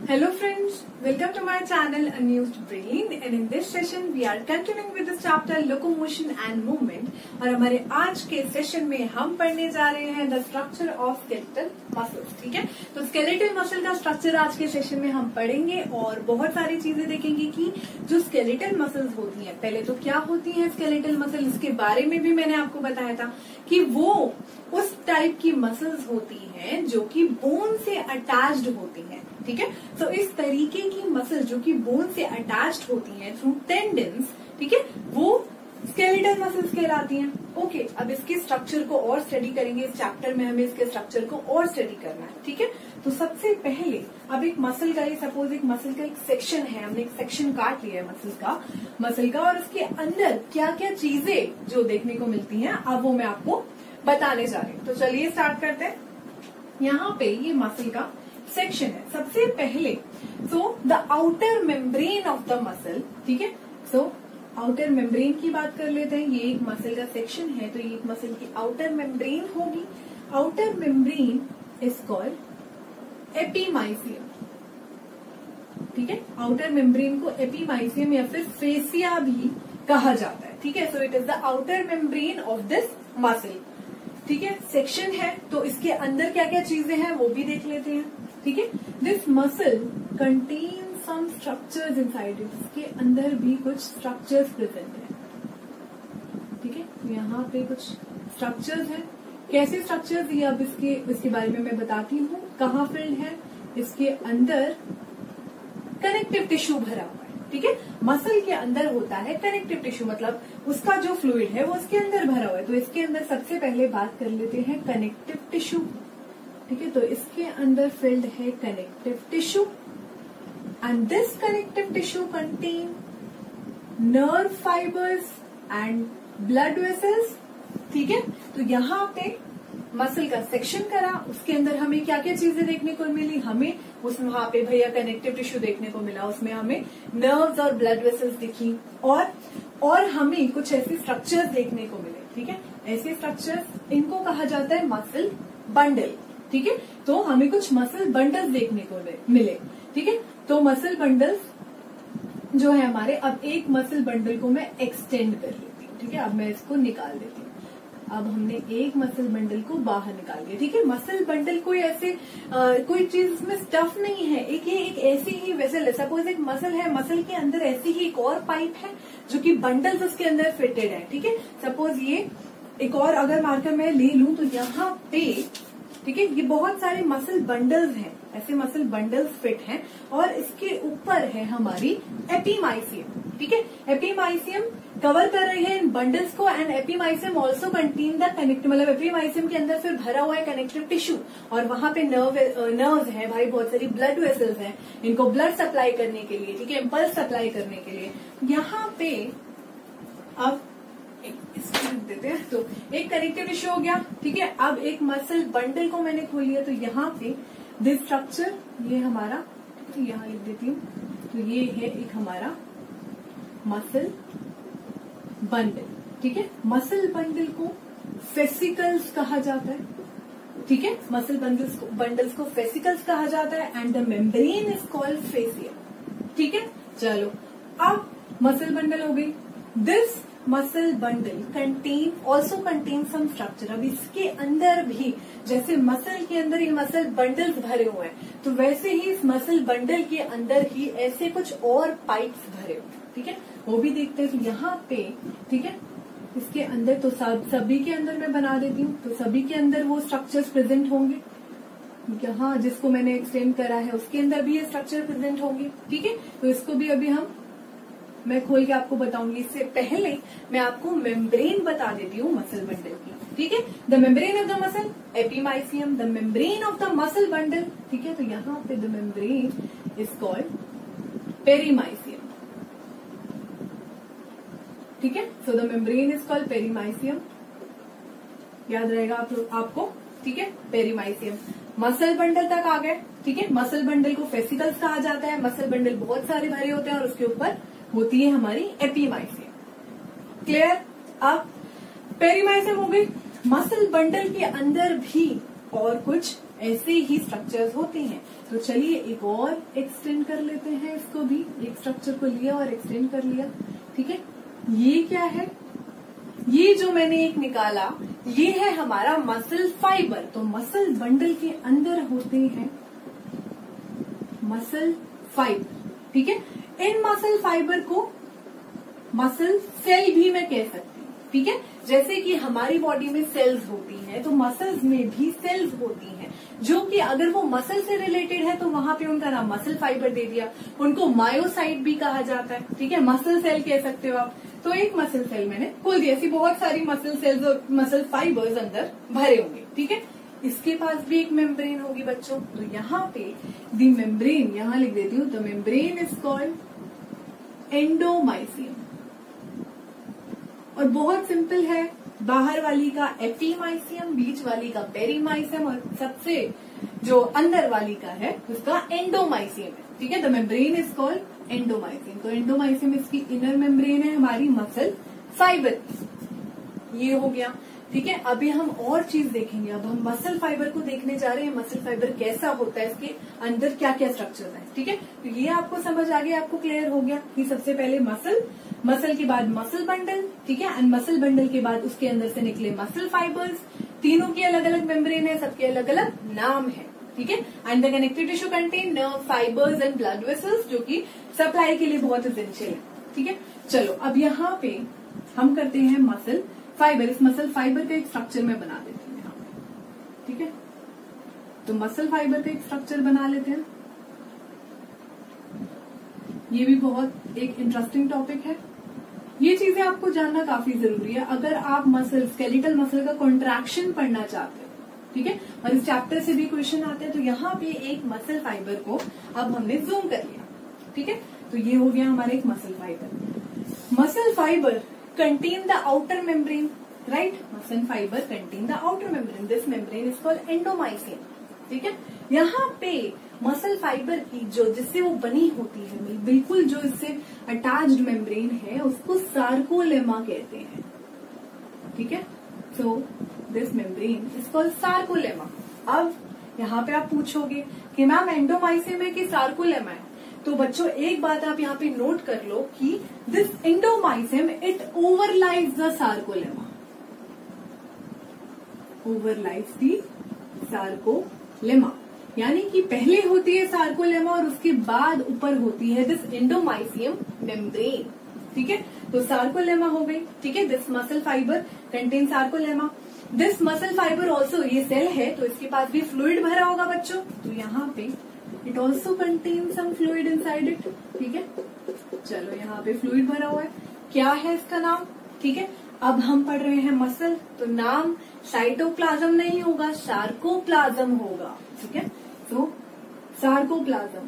Hello friends, welcome to my channel Unused Brain and in this session we are continuing with the chapter Locomotion and Movement और हमारे आज के session में हम पढ़ने जा रहे हैं the structure of skeletal muscles. ठीक है, तो स्केलेटल मसल का स्ट्रक्चर आज के सेशन में हम पढ़ेंगे और बहुत सारी चीजें देखेंगे कि जो स्केलेटल मसल्स होती हैं, पहले तो क्या होती हैं स्केलेटल मसल, इसके बारे में भी मैंने आपको बताया था कि वो उस टाइप की मसल्स होती हैं जो कि बोन से अटैच्ड होती हैं। ठीक है, तो इस तरीके की मसल्स जो कि बोन से अटैच्ड होती हैं थ्रू टेंडन्स, ठीक है, वो स्केलेटल मसल्स कहलाती हैं। ओके, अब इसके स्ट्रक्चर को और स्टडी करेंगे। इस चैप्टर में हमें इसके स्ट्रक्चर को और स्टडी करना है। ठीक है, तो सबसे पहले अब एक मसल का, ये सपोज एक मसल का एक सेक्शन है, हमने एक सेक्शन काट लिया है मसल का और उसके अंदर क्या क्या चीजें जो देखने को मिलती हैं अब वो मैं आपको बताने जा रही हूँ। तो चलिए स्टार्ट करते हैं। यहाँ पे ये मसल का सेक्शन है। सबसे पहले so the outer membrane of the muscle, ठीक है, सो आउटर मेम्ब्रेन की बात कर लेते हैं। ये एक मसल का सेक्शन है, तो ये एक मसल की आउटर मेम्ब्रेन होगी। Outer membrane is called epimysium. ठीक है, आउटर मेम्ब्रेन को एपीमाइसियम या फिर फेसिया भी कहा जाता है। ठीक है, so it is the outer membrane of this muscle. ठीक है, सेक्शन है तो इसके अंदर क्या क्या चीजें हैं वो भी देख लेते हैं। ठीक है, this muscle contain some structures inside it, इसके अंदर भी कुछ स्ट्रक्चर्स प्रेजेंट है। ठीक है, यहाँ पे कुछ स्ट्रक्चर्स हैं। कैसे स्ट्रक्चर्स, ये अब इसके बारे में मैं बताती हूँ। कहाँ फिल्ड है, इसके अंदर कनेक्टिव टिश्यू भरा हुआ है। ठीक है, मसल के अंदर होता है कनेक्टिव टिश्यू, मतलब उसका जो फ्लूइड है वो उसके अंदर भरा हुआ है। तो इसके अंदर सबसे पहले बात कर लेते हैं कनेक्टिव टिश्यू। ठीक है, तो इसके अंदर फिल्ड है connective tissue and this connective tissue contain nerve fibres and blood vessels. ठीक है, तो यहाँ पे मसल का सेक्शन करा, उसके अंदर हमें क्या क्या चीजें देखने को मिली, हमें वहां पे भैया कनेक्टिव टिश्यू देखने को मिला, उसमें हमें नर्व्स और ब्लड वेसल्स दिखी और हमें कुछ ऐसे स्ट्रक्चर्स देखने को मिले। ठीक है, ऐसे स्ट्रक्चर्स इनको कहा जाता है मसल बंडल। ठीक है, तो हमें कुछ मसल बंडल्स देखने को मिले। ठीक है, तो मसल बंडल्स जो है हमारे, अब एक मसल बंडल को मैं एक्सटेंड कर लेती हूँ। ठीक है, अब मैं इसको निकाल देती हूँ। अब हमने एक मसल बंडल को बाहर निकाल दिया। ठीक है, मसल बंडल कोई ऐसे कोई चीज इसमें स्टफ नहीं है, एक ऐसी ही वेसल है। सपोज एक मसल है, मसल के अंदर ऐसी ही एक और पाइप है जो कि बंडल्स उसके अंदर फिटेड है। ठीक है, सपोज ये एक और अगर मार्कर मैं ले लूं तो यहाँ पे, ठीक है, ये बहुत सारे मसल बंडल्स हैं, ऐसे मसल बंडल्स फिट हैं और इसके ऊपर है हमारी एपीमाइसियम। ठीक है, एपीमाइसियम कवर कर रही है इन बंडल्स को and epimysium also contain the connective, मतलब एपीमाइसियम के अंदर फिर भरा हुआ है कनेक्टिव टिश्यू और वहां पे नर्व्स है भाई, बहुत सारी ब्लड वेसल्स हैं, इनको ब्लड सप्लाई करने के लिए, ठीक है, इम्पल्स सप्लाई करने के लिए। यहाँ पे अब इसको देते हैं, तो एक कनेक्टिव टिश्यू हो गया। ठीक है, अब एक मसल बंडल को मैंने खोल लिया, तो यहाँ पे दिस स्ट्रक्चर, ये हमारा, यहाँ लिख देती हूँ, तो ये है एक हमारा मसल बंडल। ठीक है, मसल बंडल को फेसिकल्स कहा जाता है। ठीक है, मसल बंडल्स को फेसिकल्स कहा जाता है and the membrane is called fascia. ठीक है, चलो अब मसल बंडल हो गई। This muscle bundle also contain some structure. अब इसके अंदर भी जैसे मसल के अंदर ये मसल बंडल्स भरे हुए हैं, तो वैसे ही इस मसल बंडल के अंदर ही ऐसे कुछ और पाइप्स भरे हुए हैं। ठीक है, वो भी देखते हैं। तो यहाँ पे, ठीक है, इसके अंदर तो सभी के अंदर मैं बना देती हूँ, तो सभी के अंदर वो स्ट्रक्चर्स प्रेजेंट होंगे। यहाँ जिसको मैंने एक्सटेंड करा है उसके अंदर भी ये स्ट्रक्चर प्रेजेंट होंगे। ठीक है, तो इसको भी अभी मैं खोल के आपको बताऊंगी। इससे पहले मैं आपको मेम्ब्रेन बता देती हूँ मसल बंडल की। ठीक है, the membrane of the muscle epimysium, the membrane of the muscle bundle. ठीक है, तो यहाँ पे the membrane is called perimysium. ठीक है, so the membrane is called perimysium, याद रहेगा आपको। ठीक है, पेरीमाइसियम। मसल बंडल तक आ गए। ठीक है, मसल बंडल को फेसिकल्स कहा जाता है। मसल बंडल बहुत सारे भरे होते हैं और उसके ऊपर होती है हमारी एपीमाइसियम। क्लियर, अब पेरीमाइसियम हो गई। मसल बंडल के अंदर भी और कुछ ऐसे ही स्ट्रक्चर्स होते हैं। तो चलिए एक और एक्सटेंड कर लेते हैं इसको भी। एक स्ट्रक्चर को लिया और एक्सटेंड कर लिया, ठीक है। ये क्या है, ये जो मैंने एक निकाला ये है हमारा मसल फाइबर। तो मसल बंडल के अंदर होते हैं मसल फाइबर, ठीक है। इन मसल फाइबर को मसल सेल भी मैं कह सकती हूँ, ठीक है। जैसे कि हमारी बॉडी में सेल्स होती हैं तो मसल्स में भी सेल्स होती हैं, जो कि अगर वो मसल से रिलेटेड है तो वहां पे उनका नाम मसल फाइबर दे दिया। उनको मायोसाइट भी कहा जाता है, ठीक है। मसल सेल कह सकते हो आप। तो एक मसल सेल मैंने खोल दिया, ऐसी बहुत सारी मसल सेल्स और मसल फाइबर्स अंदर भरे होंगे, ठीक है। इसके पास भी एक मेम्ब्रेन होगी बच्चों। तो यहाँ पे दी मेम्ब्रेन, यहाँ लिख देती हूँ, the membrane is called endomysium. और बहुत सिंपल है, बाहर वाली का एपीमाइसियम, बीच वाली का पेरीमाइसियम और सबसे जो अंदर वाली का है उसका एंडोमाइसियम है, ठीक है। The membrane is called endomysium. तो एंडोमाइसियम इसकी इनर मेम्ब्रेन है हमारी मसल फाइबर, ये हो गया, ठीक है। अभी हम और चीज देखेंगे। अब हम मसल फाइबर को देखने जा रहे हैं, मसल फाइबर कैसा होता है, इसके अंदर क्या क्या स्ट्रक्चर है, ठीक है। तो ये आपको समझ आ गया, आपको क्लियर हो गया कि सबसे पहले मसल के बाद मसल बंडल, ठीक है। एंड मसल बंडल के बाद उसके अंदर से निकले मसल फाइबर्स। तीनों की अलग अलग मेम्ब्रेन है, सबके अलग अलग नाम है, ठीक है। And the connective tissue contain nerve fibres and blood vessels, जो कि सप्लाई के लिए बहुत एसेंशियल है, ठीक है। चलो अब यहाँ पे हम करते हैं मसल फाइबर। इस मसल फाइबर का एक स्ट्रक्चर मैं बना देती हूँ यहाँ पे, ठीक है। तो मसल फाइबर का एक स्ट्रक्चर बना लेते हैं। ये भी बहुत एक इंटरेस्टिंग टॉपिक है। ये चीजें आपको जानना काफी जरूरी है अगर आप मसल, स्केलेटल मसल का कॉन्ट्रैक्शन पढ़ना चाहते हो, ठीक है। और इस चैप्टर से भी क्वेश्चन आते हैं। तो यहाँ पे एक मसल फाइबर को अब हमने जूम कर लिया, ठीक है। तो ये हो गया हमारा एक muscle fibre. Muscle fibre contain the outer membrane, right? Muscle fiber contain the outer membrane. This membrane is called endomysium, ठीक है। यहाँ पे मसल फाइबर की जो जिससे वो बनी होती है, बिल्कुल जो इससे अटैच्ड मेम्ब्रेन है, उसको सार्कोलेमा कहते हैं, ठीक है। So this membrane is called sarcolemma. अब यहाँ पे आप पूछोगे कि मैम एंडोमाइसियम है कि सार्कोलेमा है। तो बच्चों एक बात आप यहाँ पे नोट कर लो कि this endomysium it overlies the sarcolemma, overlies the sarcolemma, यानी कि पहले होती है सार्कोलेमा और उसके बाद ऊपर होती है दिस एंडोमाइसियम मेम्ब्रेन, ठीक है। तो सार्कोलेमा हो गई, ठीक है। This muscle fibre contain sarcolemma. This muscle fibre also, ये सेल है तो इसके पास भी फ्लूइड भरा होगा बच्चों। तो यहाँ पे it also contain some fluid inside it, ठीक है। चलो यहाँ पे फ्लूइड भरा हुआ है, क्या है इसका नाम, ठीक है। अब हम पढ़ रहे हैं मसल, तो नाम साइटोप्लाज्म नहीं होगा, सार्कोप्लाज्म होगा, ठीक है। तो सार्कोप्लाज्म,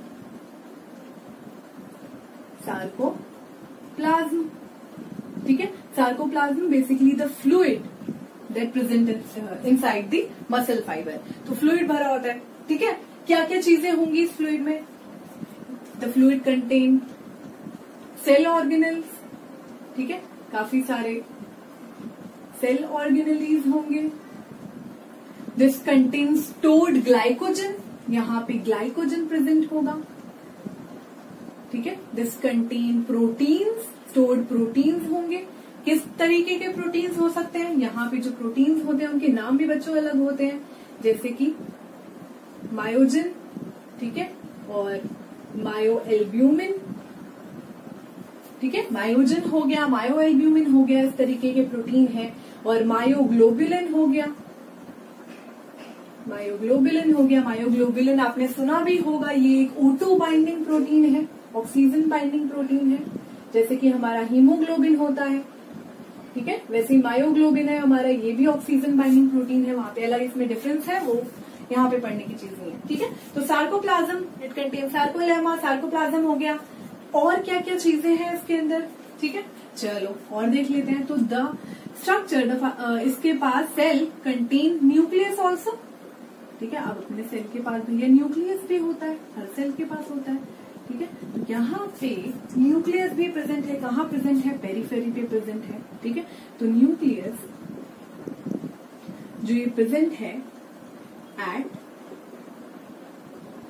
सार्कोप्लाज्म, ठीक है। Sarcoplasm basically the fluid that present inside the muscle fibre. तो फ्लूइड भरा होता है, ठीक है। क्या क्या चीजें होंगी इस फ्लूइड में? The fluid contain cell organelles, ठीक है। काफी सारे सेल ऑर्गेनलीज होंगे। दिस कंटेन स्टोर्ड ग्लाइकोजन, यहाँ पे ग्लाइकोजन प्रेजेंट होगा, ठीक है। This contain proteins, stored proteins होंगे। किस तरीके के प्रोटीन्स हो सकते हैं? यहाँ पे जो प्रोटीन्स होते हैं उनके नाम भी बच्चों अलग होते हैं, जैसे कि मायोजिन, ठीक है, और मायोएल्ब्यूमिन, ठीक है। मायोजिन हो गया, मायोएल्ब्यूमिन हो गया, इस तरीके के प्रोटीन है। और मायोग्लोबुलिन हो गया, मायोग्लोबुलिन हो गया। मायोग्लोबुलिन आपने सुना भी होगा, ये एक O2 बाइंडिंग प्रोटीन है, ऑक्सीजन बाइंडिंग प्रोटीन है, जैसे कि हमारा हीमोग्लोबिन होता है, ठीक है। वैसे ही मायोग्लोबिन है हमारा, ये भी ऑक्सीजन बाइंडिंग प्रोटीन है। वहां पे अलग इसमें डिफरेंस है, वो यहाँ पे पढ़ने की चीज नहीं है, ठीक है। तो sarcoplasm it contain sarcolemma, sarcoplasm हो गया। और क्या क्या चीजें हैं इसके अंदर, ठीक है। चलो और देख लेते हैं। तो द स्ट्रक्चर, इसके पास सेल कंटेन न्यूक्लियस ऑल्सो, ठीक है। अब अपने सेल के पास भैया न्यूक्लियस भी होता है, हर सेल के पास होता है, ठीक है। तो यहाँ पे न्यूक्लियस भी प्रेजेंट है। कहाँ प्रेजेंट है? पेरीफेरी पे प्रेजेंट है, ठीक है। तो न्यूक्लियस जो ये प्रेजेंट है एट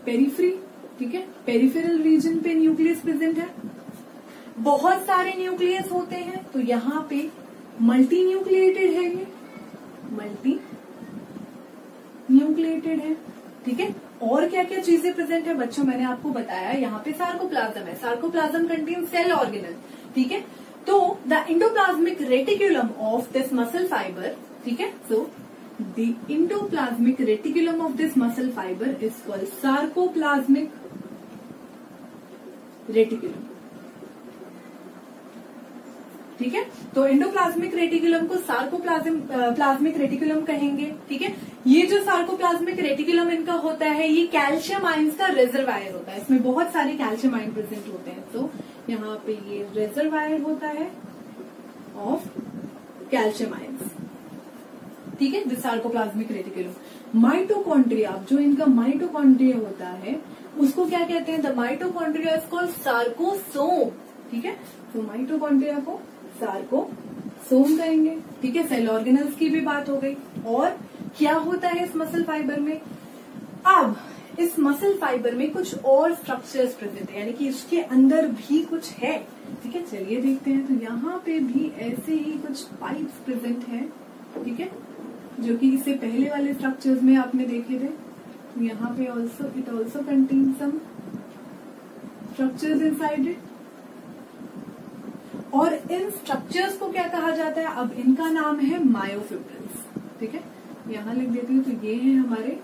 पेरिफेरी, ठीक है, पेरिफेरल रीजन पे न्यूक्लियस प्रेजेंट है। बहुत सारे न्यूक्लियस होते हैं तो यहाँ पे मल्टी न्यूक्लिएटेड है, ये मल्टी न्यूक्लिएटेड है, ठीक है। और क्या क्या चीजें प्रेजेंट है बच्चों, मैंने आपको बताया यहाँ पे सार्कोप्लाज्म है, सार्कोप्लाज्म कंटेन सेल ऑर्गेनल, ठीक है। तो the endoplasmic reticulum of this muscle fibre, ठीक है, so the endoplasmic reticulum of this muscle fibre is called sarcoplasmic reticulum, ठीक है। तो एंडोप्लाज्मिक रेटिकुलम को प्लाज्मिक रेटिकुलम कहेंगे, ठीक है। ये जो सार्कोप्लाज्मिक रेटिकुलम इनका होता है, ये कैल्शियम आयंस का रिजर्वायर होता है, इसमें बहुत सारे कैल्शियम आयन प्रेजेंट होते हैं। तो यहाँ पे ये रिजर्वायर होता है ऑफ कैल्शियम आयंस, ठीक है, दिस सार्कोप्लाज्मिक रेटिकुलम। माइटोकॉन्ड्रिया, जो इनका माइटोकॉन्ड्रिया होता है उसको क्या कहते हैं, the mitochondria is called sarcosome, ठीक है। तो माइटोकॉन्ड्रिया को सार्कोसोम कहेंगे, ठीक है। सेल ऑर्गेनल्स की भी बात हो गई। और क्या होता है इस मसल फाइबर में, अब इस मसल फाइबर में कुछ और स्ट्रक्चर्स प्रेजेंट है, यानी कि इसके अंदर भी कुछ है, ठीक है। चलिए देखते हैं। तो यहाँ पे भी ऐसे ही कुछ पाइप्स प्रेजेंट है, ठीक है, जो कि इससे पहले वाले स्ट्रक्चर्स में आपने देखे थे। यहाँ पे it also contain some structures inside it. और इन स्ट्रक्चर्स को क्या कहा जाता है, अब इनका नाम है मायोफिब्रिल्स, ठीक है। यहाँ लिख देती हूँ। तो ये है हमारे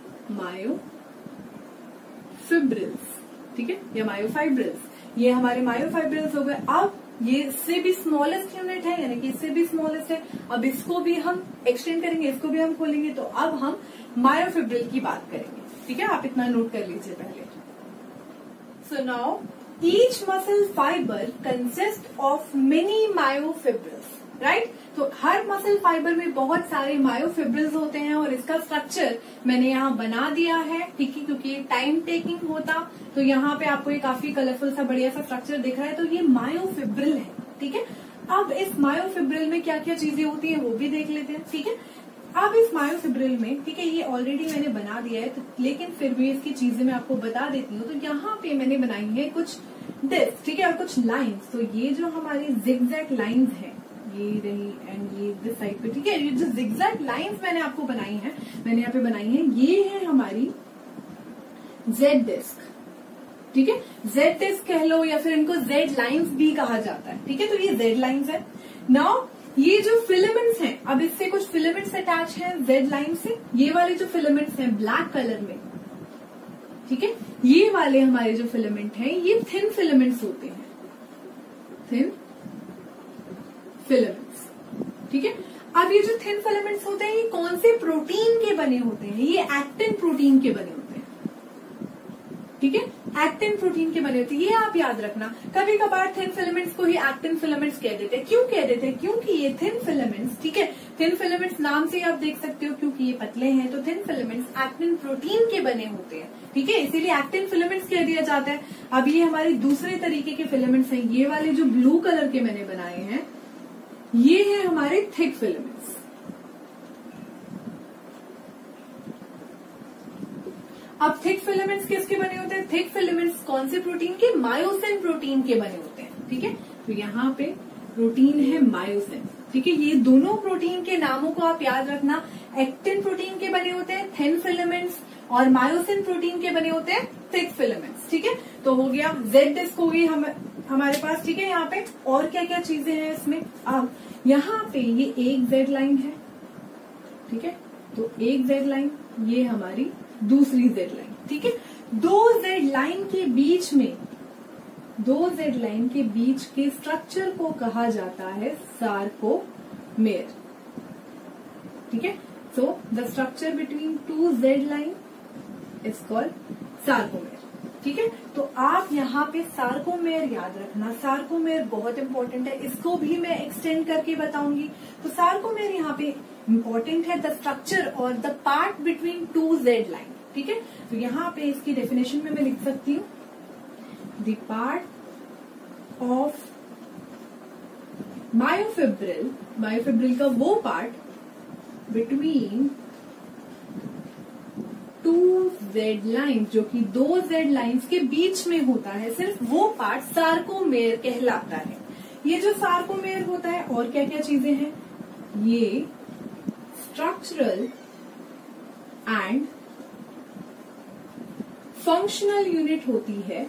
मायोफिब्रिल्स, ठीक है, या मायोफाइब्रिल्स, ये हमारे मायोफाइब्रिल्स हो गए। अब ये इससे भी स्मॉलेस्ट यूनिट है, यानी कि इससे भी स्मॉलेस्ट है। अब इसको भी हम एक्सटेंड करेंगे, इसको भी हम खोलेंगे, तो अब हम मायोफिब्रिल की बात करेंगे, ठीक है। आप इतना नोट कर लीजिए पहले। So now each muscle fibre consist of many myofibrils, right. तो हर मसल फाइबर में बहुत सारे मायोफिब्रिल्स होते हैं और इसका स्ट्रक्चर मैंने यहाँ बना दिया है, ठीक है, क्योंकि ये टाइम टेकिंग होता। तो यहाँ पे आपको ये काफी कलरफुल सा बढ़िया सा स्ट्रक्चर दिख रहा है। तो ये मायोफिब्रिल है, ठीक है। अब इस मायोफिब्रिल में क्या क्या चीजें होती है वो भी देख लेते हैं, ठीक है। अब इस मायोफिब्रिल में, ठीक है, ये ऑलरेडी मैंने बना दिया है, तो लेकिन फिर भी इसकी चीजें मैं आपको बता देती हूँ। तो यहाँ पे मैंने बनाई है कुछ डिस्क, ठीक है, और कुछ लाइंस। तो ये जो हमारी जिगजैग लाइंस है, ये रही एंड ये दिस साइड पे, ठीक है। ये जो जिगजैग लाइंस मैंने आपको बनाई है, मैंने यहाँ पे बनाई है, ये है हमारी जेड डिस्क, ठीक है। जेड डिस्क कह लो या फिर इनको जेड लाइंस भी कहा जाता है, ठीक है। तो ये जेड लाइंस है। नाउ ये जो फिलामेंट्स हैं, अब इससे कुछ फिलामेंट्स अटैच हैं जेड लाइन से। ये वाले जो फिलामेंट्स हैं ब्लैक कलर में, ठीक है, ये वाले हमारे जो फिलामेंट हैं ये थिन फिलामेंट्स होते हैं, थिन फिलामेंट्स, ठीक है। अब ये जो थिन फिलामेंट्स होते हैं ये कौन से प्रोटीन के बने होते हैं, ये एक्टिन प्रोटीन के बने होते हैं, ठीक है, एक्टिन प्रोटीन के बने होते हैं। ये आप याद रखना। कभी कभार थिन फिलामेंट्स को ही एक्टिन फिलामेंट्स कह देते हैं। क्यों कह देते हैं, क्योंकि ये थिन फिलामेंट्स, ठीक है, थिन फिलामेंट्स नाम से आप देख सकते हो, क्योंकि ये पतले हैं तो थिन फिलामेंट्स एक्टिन प्रोटीन के बने होते हैं, ठीक है, इसीलिए एक्टिन फिलामेंट्स कह दिया जाता है। अब ये हमारे दूसरे तरीके के फिलामेंट्स हैं, ये वाले जो ब्लू कलर के मैंने बनाए हैं, ये है हमारे थिक फिलामेंट्स। अब थिक फिलामेंट्स किसके बने होते हैं, थिक फिलामेंट्स कौन से प्रोटीन के, मायोसिन प्रोटीन के बने होते हैं, ठीक है। तो यहाँ पे प्रोटीन है मायोसिन, ठीक है। ये दोनों प्रोटीन के नामों को आप याद रखना। एक्टिन प्रोटीन के बने होते हैं थिन फिलामेंट्स और मायोसिन प्रोटीन के बने होते हैं थिक फिलामेंट्स, ठीक है। तो हो गया जेड डिस्क हो गई हमारे पास, ठीक है। यहाँ पे और क्या क्या चीजें हैं इसमें, अब यहाँ पे ये एक जेड लाइन है, ठीक है, तो एक जेड लाइन, ये हमारी दूसरी जेड लाइन, ठीक है। दो जेड लाइन के बीच के स्ट्रक्चर को कहा जाता है सार्कोमेर, ठीक है। So the structure between two Z line is called sarcomere, ठीक है। तो आप यहाँ पे सार्कोमेर याद रखना, सार्कोमेर बहुत इंपॉर्टेंट है, इसको भी मैं एक्सटेंड करके बताऊंगी। तो सार्कोमेर यहाँ पे इंपॉर्टेंट है, द स्ट्रक्चर और the part between two Z line, ठीक है। तो यहाँ पे इसकी डेफिनेशन में मैं लिख सकती हूँ, द पार्ट ऑफ मायोफिब्रिल का वो पार्ट बिटवीन 2Z लाइन, जो कि 2Z लाइंस के बीच में होता है, सिर्फ वो पार्ट सार्कोमेयर कहलाता है। ये जो सार्कोमेयर होता है, और क्या क्या चीजें हैं, ये स्ट्रक्चरल एंड फंक्शनल यूनिट होती है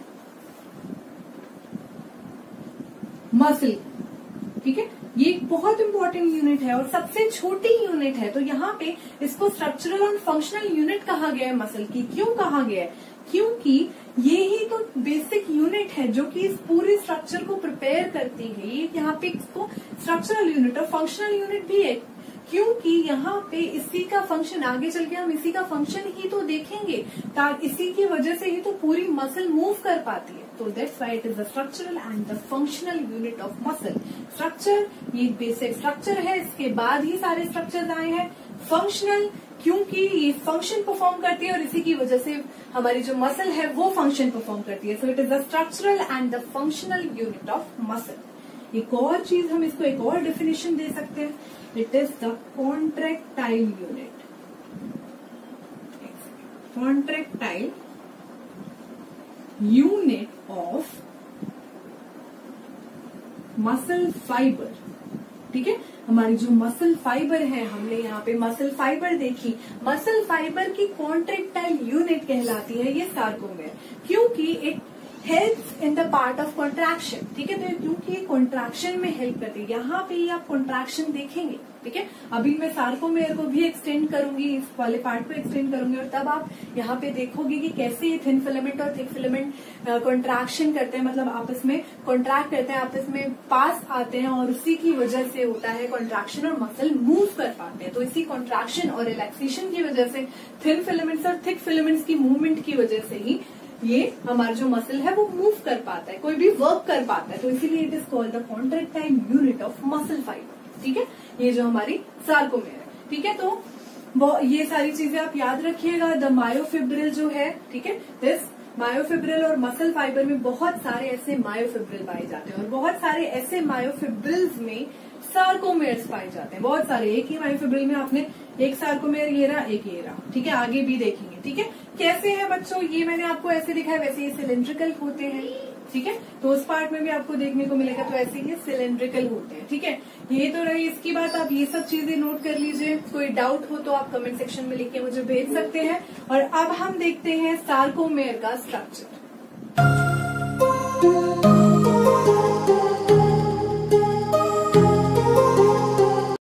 मसल, ठीक है। ये एक बहुत इंपॉर्टेंट यूनिट है और सबसे छोटी यूनिट है, तो यहाँ पे इसको स्ट्रक्चरल और फंक्शनल यूनिट कहा गया है मसल की। क्यों कहा गया है? क्योंकि ये ही तो बेसिक यूनिट है जो कि इस पूरे स्ट्रक्चर को प्रिपेयर करती है। ये यहाँ पे इसको स्ट्रक्चरल यूनिट और फंक्शनल यूनिट भी है, क्योंकि यहाँ पे इसी का फंक्शन, आगे चल के हम इसी का फंक्शन ही तो देखेंगे, इसी की वजह से ही तो पूरी मसल मूव कर पाती है। तो that's why it is the structural and the functional unit of muscle. Structure, ये बेसिक स्ट्रक्चर है, इसके बाद ही सारे स्ट्रक्चर्स आए हैं। फंक्शनल, क्योंकि ये फंक्शन परफॉर्म करती है और इसी की वजह से हमारी जो मसल है वो फंक्शन परफॉर्म करती है। So it is the structural and the functional unit of muscle. एक और चीज, हम इसको एक और डेफिनेशन दे सकते हैं, it is the contractile unit. Contractile unit of muscle fibre, ठीक है। हमारी जो मसल फाइबर है, हमने यहाँ पे मसल फाइबर देखी, मसल फाइबर की कॉन्ट्रैक्टाइल यूनिट कहलाती है ये सार्कोमेयर, क्योंकि it helps in the part of contraction, ठीक है। तो क्योंकि कॉन्ट्रैक्शन में हेल्प करती है, यहाँ पे ही आप कॉन्ट्रैक्शन देखेंगे, ठीक है। अभी मैं सार्कोमेयर को भी एक्सटेंड करूंगी, इस वाले पार्ट को एक्सटेंड करूंगी, और तब आप यहाँ पे देखोगे कि कैसे ये थिन फिलामेंट और थिक फिलामेंट कॉन्ट्रैक्शन करते हैं, मतलब आपस में कॉन्ट्रैक्ट करते हैं, आपस में पास आते हैं, और उसी की वजह से होता है कॉन्ट्रैक्शन और मसल मूव कर पाते हैं। तो इसी कॉन्ट्रैक्शन और रिलैक्सेशन की वजह से, थिन फिलामेंट्स और थिक फिलामेंट्स की मूवमेंट की वजह से ही ये हमारा जो मसल है वो मूव कर पाता है, कोई भी वर्क कर पाता है। तो इसीलिए it is called the contractile unit of muscle fibre, ठीक है। ये जो हमारी सार्कोमेयर है, ठीक है। तो ये सारी चीजें आप याद रखिएगा। द मायोफिब्रिल जो है, ठीक है, दिस मायोफिब्रिल और मसल फाइबर में बहुत सारे ऐसे मायोफिब्रिल पाए जाते हैं, और बहुत सारे ऐसे मायोफिब्रिल्स में सार्कोमेयर्स पाए जाते हैं, बहुत सारे। एक ही मायोफिब्रिल में आपने एक सार्कोमेयर ये रहा, एक ये रहा, ठीक है। आगे भी देखेंगे, ठीक है। कैसे है बच्चों, ये मैंने आपको ऐसे दिखाया, वैसे ये सिलेंड्रिकल होते हैं, ठीक है। तो उस पार्ट में भी आपको देखने को मिलेगा, तो ऐसे ये सिलेंड्रिकल होते हैं, ठीक है। ये तो रही इसकी बात, आप ये सब चीजें नोट कर लीजिए। कोई डाउट हो तो आप कमेंट सेक्शन में लिख के मुझे भेज सकते हैं। और अब हम देखते हैं सार्कोमेयर का स्ट्रक्चर।